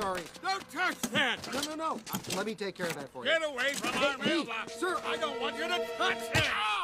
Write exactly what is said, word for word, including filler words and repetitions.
sorry. Don't touch that! No, no, no. Uh, let me take care of that for you. Get away from our Hey, mailbox! sir. I don't want you to touch it!